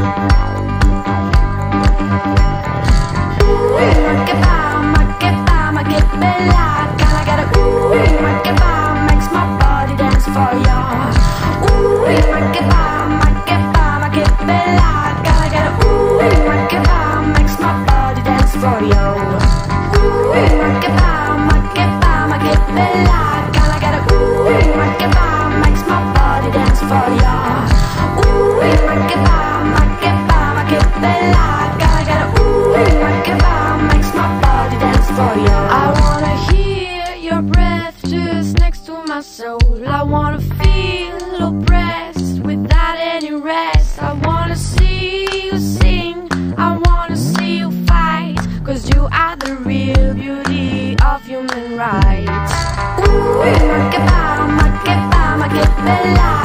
I wanna feel oppressed without any rest. I wanna see you sing, I wanna see you fight, 'cause you are the real beauty of human rights. Ooh, ma che bella